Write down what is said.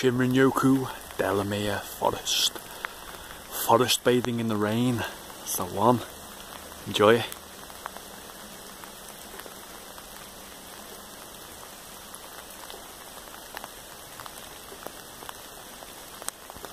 Shinrin-Yoku, Delamere forest. Forest bathing in the rain, that's the one. Enjoy it.